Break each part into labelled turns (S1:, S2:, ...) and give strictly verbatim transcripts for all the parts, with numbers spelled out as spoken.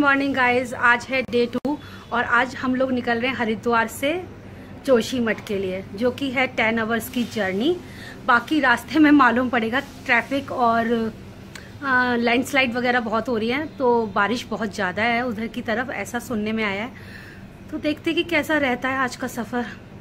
S1: Morning guys, आज है day to और आज हम लोग निकल रहे हैं हरिद्वार से जोशीमठ के लिए, जो कि है टेन आवर्स की जर्नी। बाकी रास्ते में मालूम पड़ेगा ट्रैफिक और लैंडस्लाइड वगैरह बहुत हो रही है, तो बारिश बहुत ज़्यादा है उधर की तरफ, ऐसा सुनने में आया है। तो देखते कि कैसा रहता है आज का सफ़र।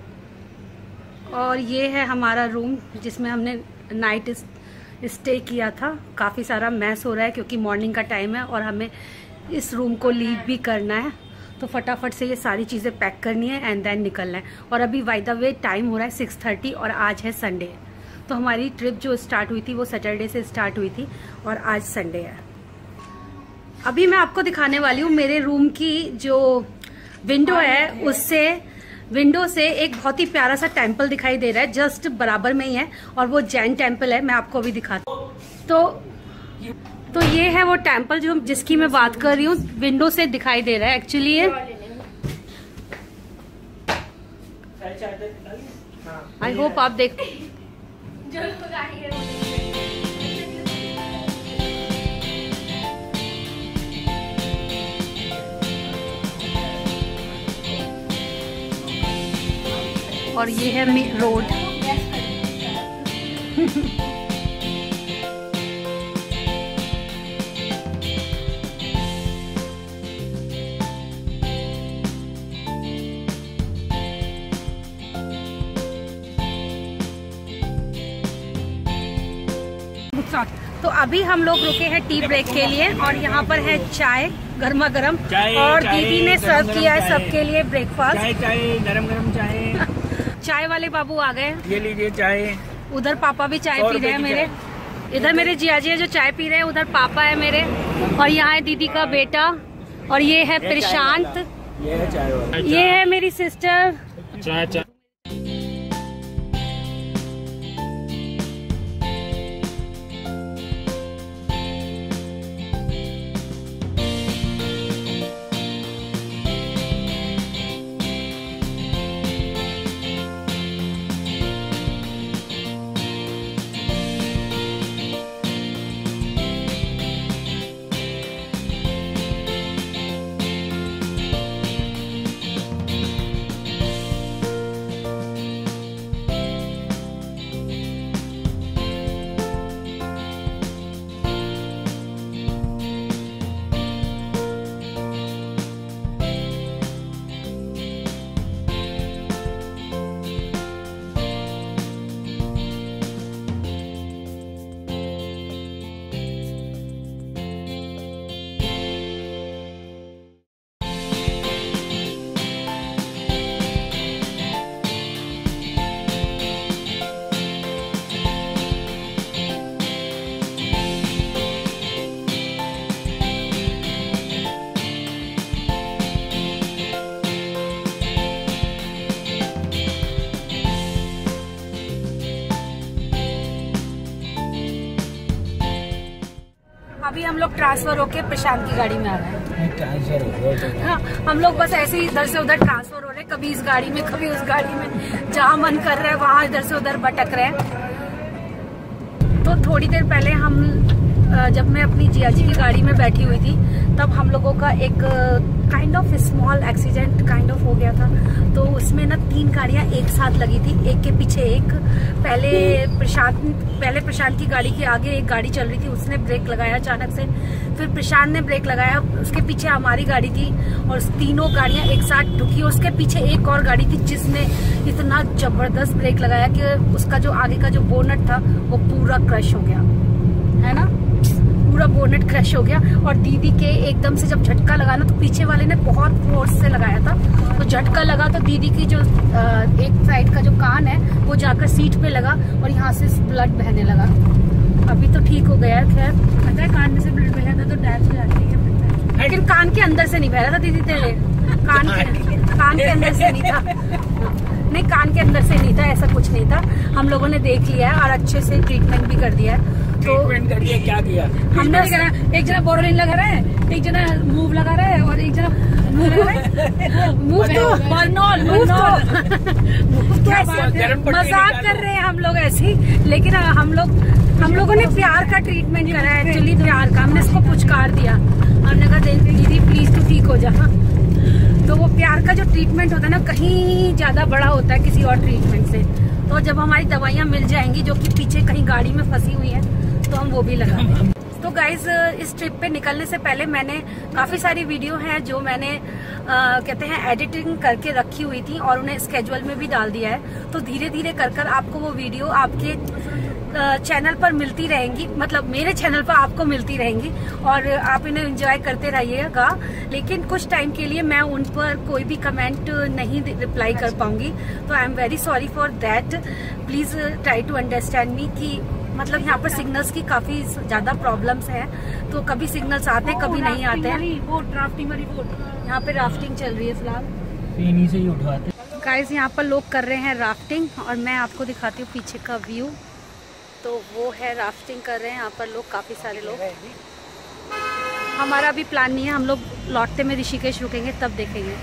S1: और ये है हमारा रूम जिसमें हमने नाइट स्टे किया था। काफ़ी सारा मैस हो रहा है क्योंकि मॉर्निंग का टाइम है और हमें इस रूम को लीव भी करना है, तो फटाफट से ये सारी चीज़ें पैक करनी है एंड देन निकलना है। और अभी बाय द वे टाइम हो रहा है सिक्स थर्टी और आज है संडे। तो हमारी ट्रिप जो स्टार्ट हुई थी वो सैटरडे से स्टार्ट हुई थी और आज संडे है। अभी मैं आपको दिखाने वाली हूँ मेरे रूम की जो विंडो है, उससे विंडो से एक बहुत ही प्यारा सा टेम्पल दिखाई दे रहा है, जस्ट बराबर में ही है और वो जैन टेम्पल है। मैं आपको अभी दिखाती हूँ। तो तो ये है वो टेम्पल जो जिसकी मैं बात कर रही हूँ, विंडो से दिखाई दे रहा है एक्चुअली ये। आई होप आप देख और ये है रोड। तो अभी हम लोग रुके हैं टी ब्रेक के लिए और यहाँ पर है चाय गर्मा गर्म और दीदी ने सर्व किया है सबके लिए ब्रेकफास्ट।
S2: चाय चाय गरम गरम चाय।
S1: चाय वाले बाबू आ गए,
S2: ये लीजिए चाय।
S1: उधर पापा भी चाय पी रहे हैं मेरे। इधर मेरे जिया जी है जो चाय पी रहे हैं, उधर पापा है मेरे और यहाँ है दीदी का बेटा और ये है प्रशांत,
S2: ये है चाय वाला।
S1: ये है मेरी सिस्टर।
S2: चाय चाय।
S1: अभी हम लोग ट्रांसफर होके प्रशांत की गाड़ी में आ रहे हैं।
S2: ट्रांसफर हो
S1: हाँ, हम लोग बस ऐसे ही इधर से उधर ट्रांसफर हो रहे हैं, कभी इस गाड़ी में कभी उस गाड़ी में, जहाँ मन कर रहा है वहाँ इधर से उधर भटक रहे हैं। तो थोड़ी देर पहले हम जब मैं अपनी जिया जी की गाड़ी में बैठी हुई थी तब हम लोगों का एक kind of small accident kind of हो गया था। तो उसमें ना तीन गाड़ियां एक साथ लगी थी, एक के पीछे एक। पहले प्रशांत पहले प्रशांत की गाड़ी के आगे एक गाड़ी चल रही थी, उसने ब्रेक लगाया अचानक से, फिर प्रशांत ने ब्रेक लगाया, उसके पीछे हमारी गाड़ी थी और तीनों गाड़ियां एक साथ ढुकी। उसके पीछे एक और गाड़ी थी जिसने इतना जबरदस्त ब्रेक लगाया कि उसका जो आगे का जो बोनट था वो पूरा क्रश हो गया, है ना, पूरा बोनेट क्रश हो गया। और दीदी के एकदम से जब झटका लगा ना, तो पीछे वाले ने बहुत फोर्स से लगाया था, तो झटका लगा तो दीदी की जो एक साइड का जो कान है वो जाकर सीट पे लगा और यहाँ से ब्लड बहने लगा। अभी तो ठीक हो गया है, खैर। पता है कान में से ब्लड बह था तो डेथ हो जाती है, लेकिन कान के अंदर से नहीं बह रहा था दीदी तेरे, कान के कान के अंदर से नहीं था, नहीं कान के अंदर से नहीं था, ऐसा कुछ नहीं था। हम लोगों ने देख लिया है और अच्छे से ट्रीटमेंट भी कर दिया है।
S2: ट्रीटमेंट कर दिया, क्या किया
S1: हमने? एक जना बोरोलिन लगा रहा है, एक जना मूव लगा रहा है और एक जना मूव लगा रहा है। मूव तो बर्नॉल बर्नॉल मजाक कर रहे हैं हम लोग ऐसे ही, लेकिन हम लोग हम लोगों ने प्यार का ट्रीटमेंट करा है, एक्चुअली प्यार का। हमने इसको पुचकार दिया, हमने कहा दीदी प्लीज टू ट्रीटमेंट होता है ना कहीं ज्यादा बड़ा होता है किसी और ट्रीटमेंट से। तो जब हमारी दवाइयाँ मिल जाएंगी जो कि पीछे कहीं गाड़ी में फंसी हुई है तो हम वो भी लगा देंगे। तो गाइज इस ट्रिप पे निकलने से पहले मैंने काफी सारी वीडियो हैं जो मैंने आ, कहते हैं एडिटिंग करके रखी हुई थी और उन्हें स्केड्यूल में भी डाल दिया है। तो धीरे धीरे कर कर आपको वो वीडियो आपके चैनल पर मिलती रहेंगी, मतलब मेरे चैनल पर आपको मिलती रहेंगी और आप इन्हें एंजॉय करते रहिएगा। लेकिन कुछ टाइम के लिए मैं उन पर कोई भी कमेंट नहीं रिप्लाई कर पाऊंगी, तो I am very sorry for that. Please try to understand me कि मतलब यहाँ पर सिग्नल्स की काफी ज्यादा प्रॉब्लम्स हैं, तो कभी सिग्नल्स आते हैं कभी नहीं आते हैं। बोट राफ्टिंग वाली बोट यहाँ पे राफ्टिंग चल रही है फिलहाल,
S2: इन्हीं से ही उठवाते।
S1: गाइस यहाँ पर लोग कर रहे हैं राफ्टिंग और मैं आपको दिखाती हूँ पीछे का व्यू। तो वो है राफ्टिंग कर रहे हैं यहाँ पर लोग, काफी सारे लोग। हमारा अभी प्लान नहीं है, हम लोग लौटते में ऋषिकेश रुकेंगे तब देखेंगे।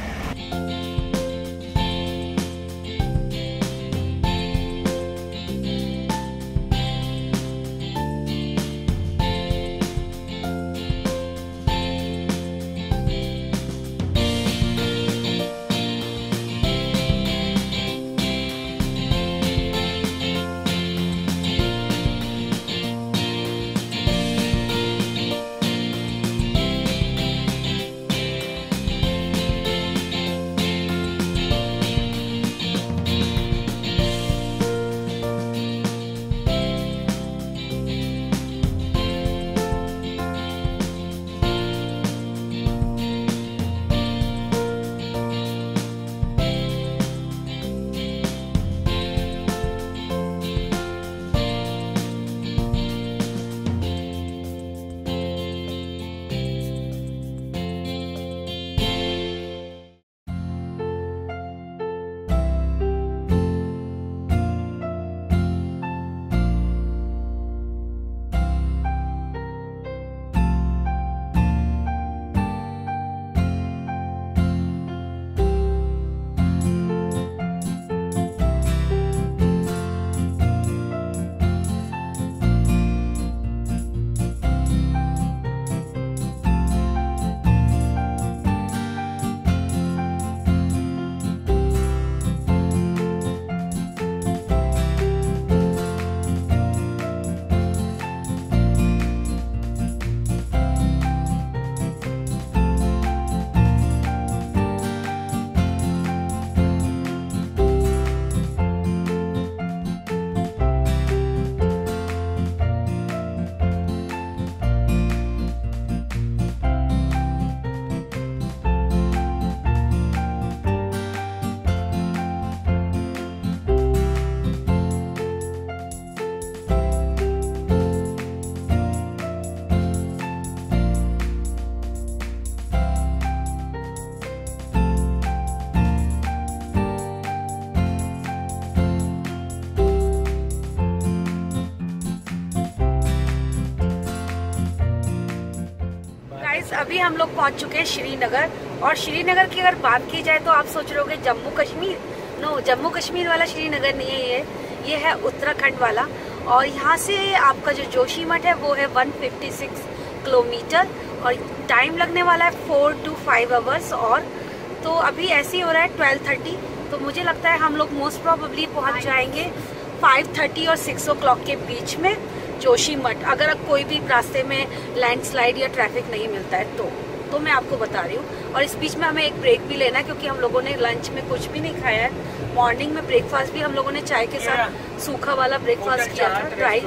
S1: अभी हम लोग पहुंच चुके हैं श्रीनगर। और श्रीनगर की अगर बात की जाए तो आप सोच रहे होगे जम्मू कश्मीर, नो, जम्मू कश्मीर वाला श्रीनगर नहीं है ये ये है उत्तराखंड वाला। और यहाँ से आपका जो जोशीमठ है वो है एक सौ छप्पन किलोमीटर और टाइम लगने वाला है फोर टू फाइव आवर्स। और तो अभी ऐसे ही हो रहा है ट्वेल्व थर्टी, तो मुझे लगता है हम लोग मोस्ट प्रोबेबली पहुँच जाएंगे फाइव थर्टी और सिक्स ओ क्लॉक के बीच में जोशीमठ, अगर कोई भी रास्ते में लैंडस्लाइड या ट्रैफिक नहीं मिलता है तो तो मैं आपको बता रही हूँ। और इस बीच में हमें एक ब्रेक भी लेना है क्योंकि हम लोगों ने लंच में कुछ भी नहीं खाया है। मॉर्निंग में ब्रेकफास्ट भी हम लोगों ने चाय के साथ सूखा वाला ब्रेकफास्ट किया था ड्राई,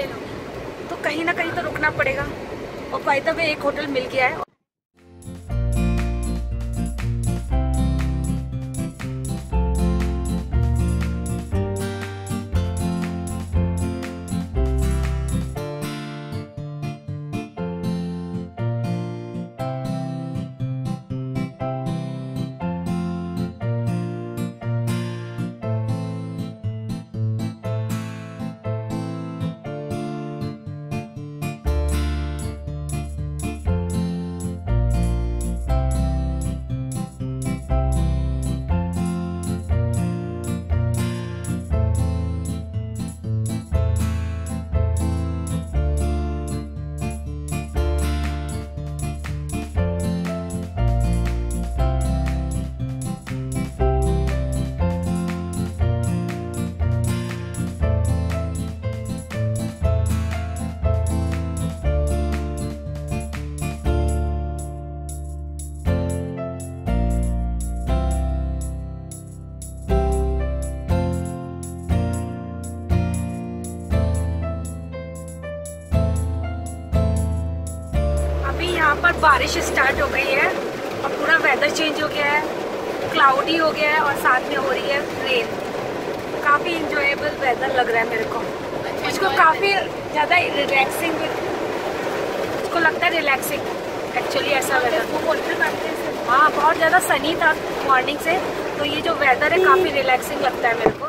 S1: तो कहीं ना कहीं तो रुकना पड़ेगा। और बाय द वे एक होटल मिल गया है। बारिश स्टार्ट हो गई है और पूरा वेदर चेंज हो गया है, क्लाउडी हो गया है और साथ में हो रही है रेन। काफ़ी इंजॉयबल वेदर लग रहा है मेरे को, मुझको काफ़ी ज़्यादा रिलैक्सिंग, मुझको लगता है रिलैक्सिंग एक्चुअली ऐसा वेदर। हाँ बहुत ज़्यादा सनी था मॉर्निंग से, तो ये जो वेदर है काफ़ी रिलैक्सिंग लगता है मेरे को।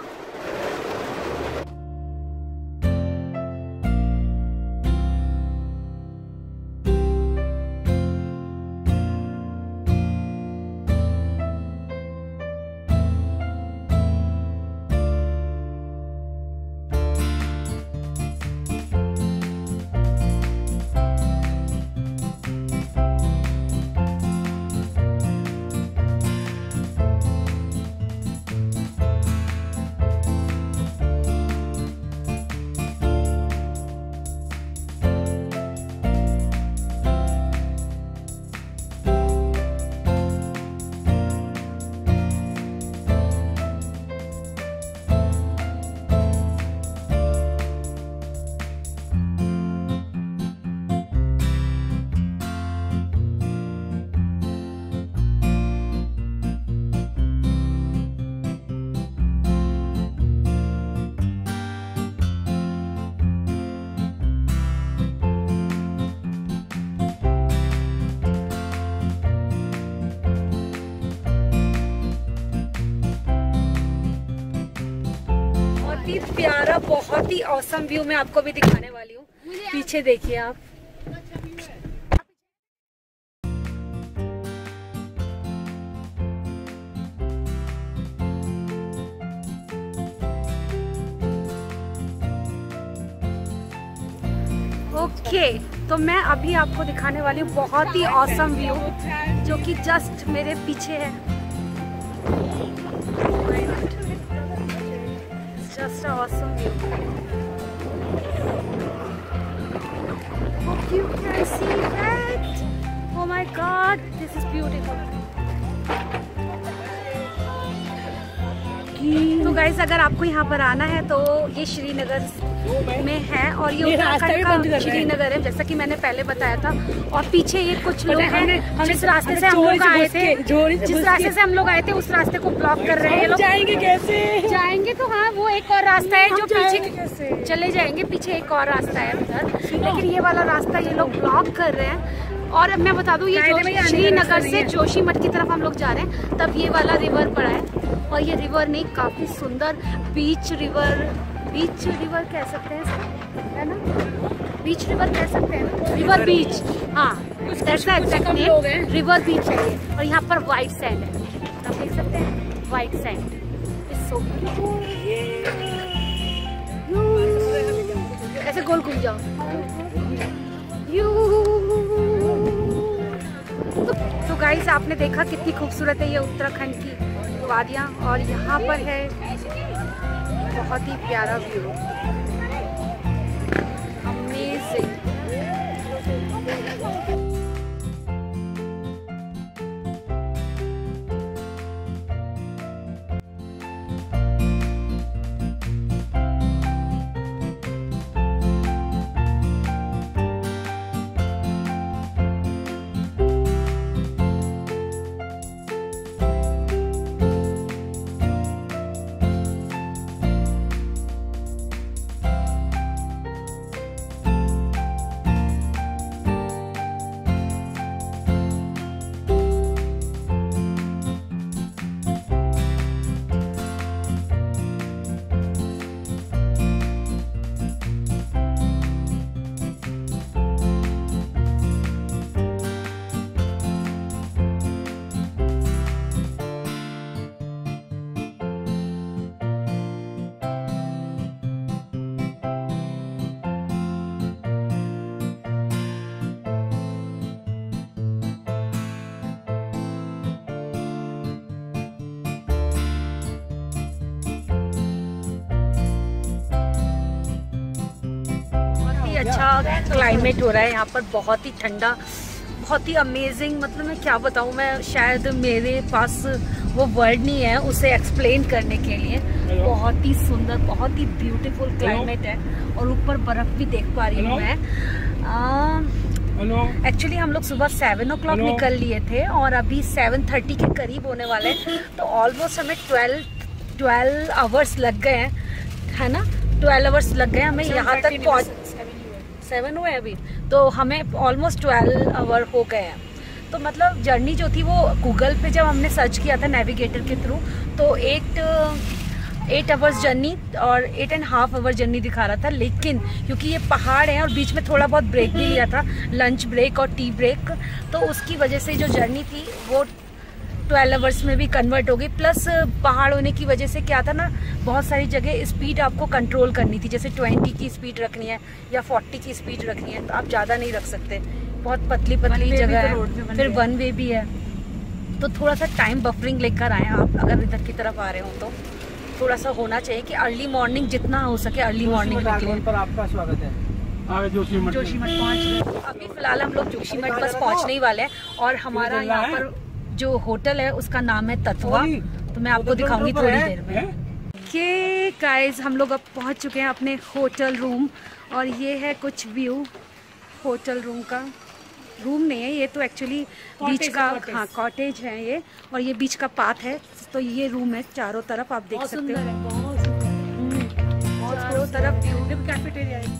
S1: प्यारा बहुत ही औसम व्यू मैं आपको भी दिखाने वाली हूँ। पीछे देखिए आप, ओके तो मैं अभी आपको दिखाने वाली हूँ बहुत ही औसम व्यू जो कि जस्ट मेरे पीछे है। Just an awesome view. Hope you can see that. Oh my God, this is beautiful. तो गाइस अगर आपको यहाँ पर आना है तो ये श्रीनगर में है और ये उत्तराखंड का श्रीनगर है जैसा कि मैंने पहले बताया था। और पीछे ये कुछ लोग हैं जिस रास्ते से हम लोग आए थे जिस रास्ते से हम लोग आए थे उस रास्ते को ब्लॉक कर रहे हैं। लोग
S3: जाएंगे कैसे?
S1: जाएंगे तो हाँ वो एक और रास्ता है जो पीछे चले जाएंगे, पीछे एक और रास्ता है उधर, लेकिन ये वाला रास्ता ये लोग ब्लॉक कर रहे हैं। और मैं बता दूं ये जो श्रीनगर से जोशीमठ की तरफ हम लोग जा रहे हैं तब ये वाला रिवर पड़ा है और ये रिवर नहीं काफी सुंदर बीच रिवर, बीच रिवर कह सकते हैं है ना, बीच रिवर कह सकते हैं, रिवर बीच, हाँ एग्जैक्ट नेम रिवर बीच है ये। और यहाँ पर व्हाइट सैंड है, आप देख सकते हैं व्हाइट सैंड इज सो ऐसे गोल घूम जाओ यू। तो गाइस आपने देखा कितनी खूबसूरत है ये उत्तराखंड की वादियाँ और यहाँ पर है बहुत ही प्यारा व्यू, अमेजिंग। अच्छा क्लाइमेट हो रहा है यहाँ पर, बहुत ही ठंडा, बहुत ही अमेजिंग। मतलब मैं क्या बताऊँ, मैं शायद मेरे पास वो वर्ड नहीं है उसे एक्सप्लेन करने के लिए। बहुत ही सुंदर, बहुत ही ब्यूटीफुल क्लाइमेट है और ऊपर बर्फ भी देख पा रही हूँ मैं। आ, एक्चुअली हम लोग सुबह सेवन ओ क्लॉक निकल लिए थे और अभी सेवन थर्टी के करीब होने वाले हैं, तो ऑलमोस्ट हमें ट्वेल्व ट्वेल्व आवर्स लग गए हैं, है ना। ट्वेल्व आवर्स लग गए हमें यहाँ तक पहुँच, सेवन हुए अभी, तो हमें ऑलमोस्ट ट्वेल्व आवर हो गए हैं। तो मतलब जर्नी जो थी वो गूगल पे जब हमने सर्च किया था नेविगेटर के थ्रू, तो एट एट आवर्स जर्नी और eight and half hour journey दिखा रहा था, लेकिन क्योंकि ये पहाड़ है और बीच में थोड़ा बहुत ब्रेक भी लिया था, लंच ब्रेक और टी ब्रेक, तो उसकी वजह से जो जर्नी थी वो ट्वेल्व आवर्स में भी कन्वर्ट हो गई। प्लस पहाड़ होने की वजह से क्या था ना, बहुत सारी जगह स्पीड आपको कंट्रोल करनी थी, जैसे ट्वेंटी की स्पीड रखनी है या फोर्टी की स्पीड रखनी है, तो आप ज़्यादा नहीं रख सकते, बहुत पतली पतली जगह है, फिर वन वे भी है, तो थोड़ा सा टाइम बफरिंग लेकर आए आप अगर इधर की तरफ आ रहे हो तो थोड़ा सा होना चाहिए कि अर्ली मॉर्निंग जितना हो सके अर्ली मॉर्निंग
S3: पर आपका स्वागत है। जोशीमठ
S1: जोशीमठ पहुँच, अभी फिलहाल हम लोग जोशीमठ बस पहुँचने ही वाले हैं और हमारा यहाँ पर जो होटल है उसका नाम है तत्वा, तो मैं आपको दिखाऊंगी थोड़ी देर में। के गाइस हम लोग अब पहुँच चुके हैं अपने होटल रूम और ये है कुछ व्यू होटल रूम का। रूम नहीं है ये तो एक्चुअली बीच का, हाँ कॉटेज है ये, और ये बीच का पाथ है, तो ये रूम है चारों तरफ आप देख सकते हो, चारों तरफ व्यू, कैफेटेरिया है।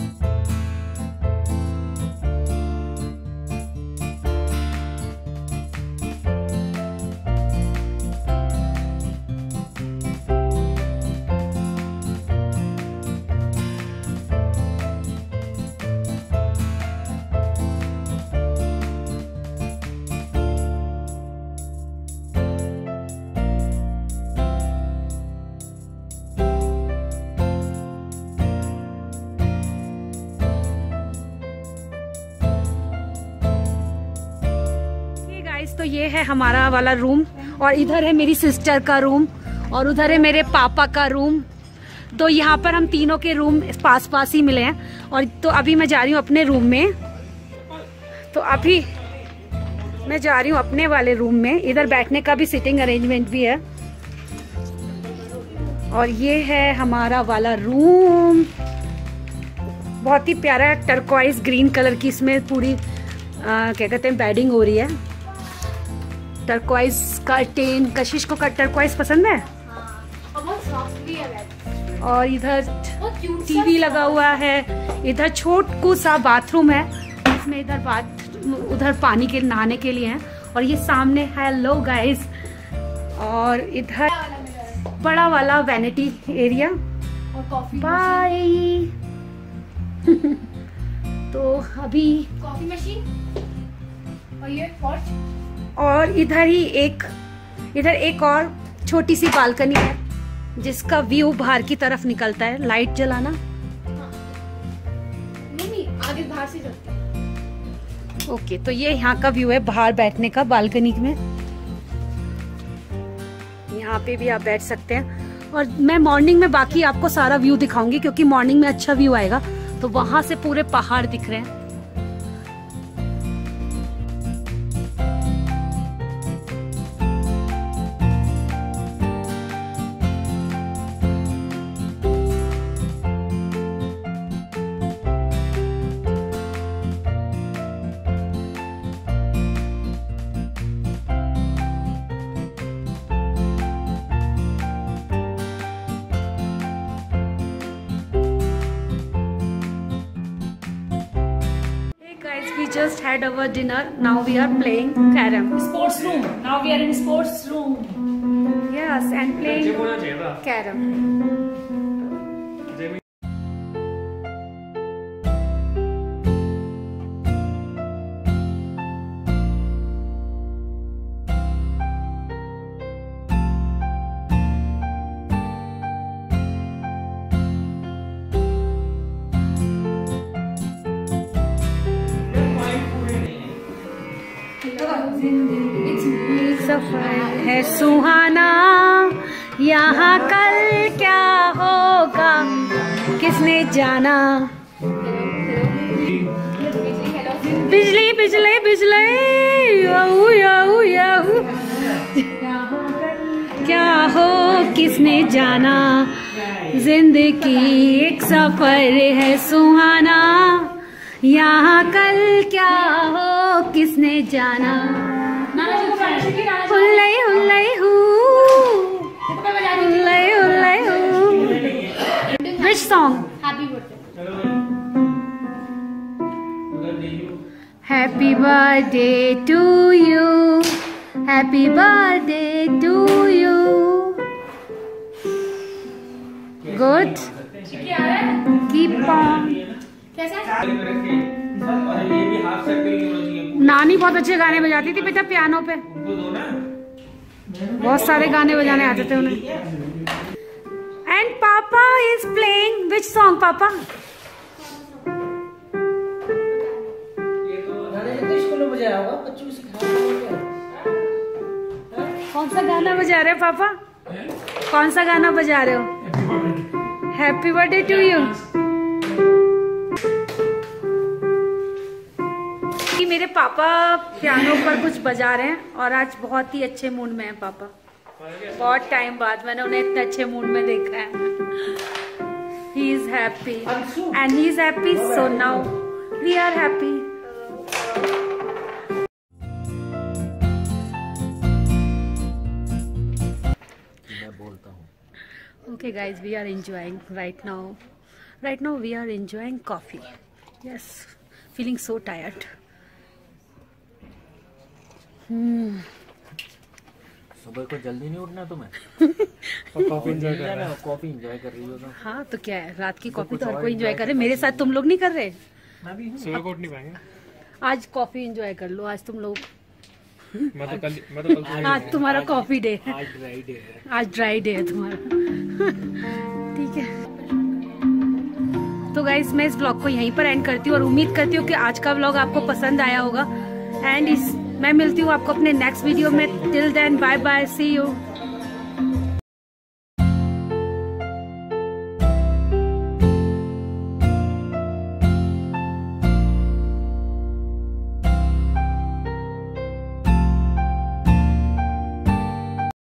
S1: तो ये है हमारा वाला रूम और इधर है मेरी सिस्टर का रूम और उधर है मेरे पापा का रूम। तो यहाँ पर हम तीनों के रूम पास पास ही मिले हैं और तो अभी मैं जा रही हूँ अपने रूम में। तो अभी मैं जा रही हूँ अपने वाले रूम में, इधर बैठने का भी सिटिंग अरेंजमेंट भी है और ये है हमारा वाला रूम। बहुत ही प्यारा टर्कोइज ग्रीन कलर की इसमें पूरी आ, क्या कहते हैं बेडिंग हो रही है। टर्कोइज कर्टेन, कशिश को टर्कोइज पसंद है।
S4: हाँ, और बहुत सॉफ्ट भी है।
S1: और इधर टीवी लगा हुआ है, इधर छोटू सा बाथरूम है, इसमें इधर बाथ उधर पानी के नहाने के लिए है और ये सामने हेलो गाइस, और इधर बड़ा वाला वैनिटी एरिया
S4: और कॉफी
S1: बाय। तो अभी
S4: कॉफी मशीन और ये पोर्च,
S1: और इधर ही एक इधर एक और छोटी सी बालकनी है जिसका व्यू बाहर की तरफ निकलता है। लाइट जलाना,
S4: हाँ। नहीं नहीं आगे बाहर से चलते हैं।
S1: ओके, तो ये यहाँ का व्यू है बाहर बैठने का बालकनी में, यहाँ पे भी आप बैठ सकते हैं। और मैं मॉर्निंग में बाकी आपको सारा व्यू दिखाऊंगी क्योंकि मॉर्निंग में अच्छा व्यू आएगा। तो वहां से पूरे पहाड़ दिख रहे हैं। We just had our dinner. Now we are playing carom.
S2: Sports room. Now we are in sports room.
S1: Yes, and playing carom. सफर है सुहाना, यहाँ कल क्या होगा किसने जाना। बिजली बिजली बिजली याहू याहू याहू, क्या हो किसने जाना। जिंदगी एक सफर है सुहाना, यहाँ कल क्या हो किसने जाना। हुल्ले हुल्ले हू, हुल्ले हुल्ले हू। Which song?
S4: Happy birthday.
S1: Happy birthday to you. Happy birthday to you. Good. Keep on. नानी बहुत अच्छे गाने बजाती थी बेटा पियानो पे, बहुत सारे गाने बजाने आते थे उन्हें। एंड पापा इज प्लेइंग विच सॉन्ग पापा? कौन सा गाना बजा रहे हो पापा? कौन सा गाना बजा रहे हो? Happy birthday to you. मेरे पापा पियानो पर कुछ बजा रहे हैं और आज बहुत ही अच्छे मूड में हैं पापा। बहुत टाइम बाद मैंने उन्हें इतने अच्छे मूड में देखा है। He is happy and he is happy, so now we are happy.
S3: मैं बोलता हूँ।
S1: Okay guys, we are enjoying right now. Right now we are enjoying coffee. Yes, feeling so tired. Hmm.
S3: सुबह को जल्दी नहीं उठना तुम्हें? और कॉफी एंजॉय कर रहा है। कॉफी एंजॉय कर रही हो तो?
S1: हाँ तो क्या है, रात की कॉफी तो हर कोई एंजॉय करे। मेरे साथ तुम लोग नहीं कर रहे?
S3: मैं भी सुबह को उठ नहीं पाएंगे।
S1: आज कॉफी एंजॉय कर लो आज तुम लोग।
S3: मैं तो कल मैं तो कल
S1: आज तुम्हारा कॉफी डे है।
S3: आज ड्राई डे है।
S1: आज ड्राई डे है तुम्हारा। ठीक है तो गाइज मैं इस ब्लॉग को यहीं पर एंड करती हूँ और उम्मीद करती हूँ कि आज का ब्लॉग आपको पसंद आया होगा। एंड इस मैं मिलती हूँ आपको अपने नेक्स्ट वीडियो में। Till then bye bye, see you.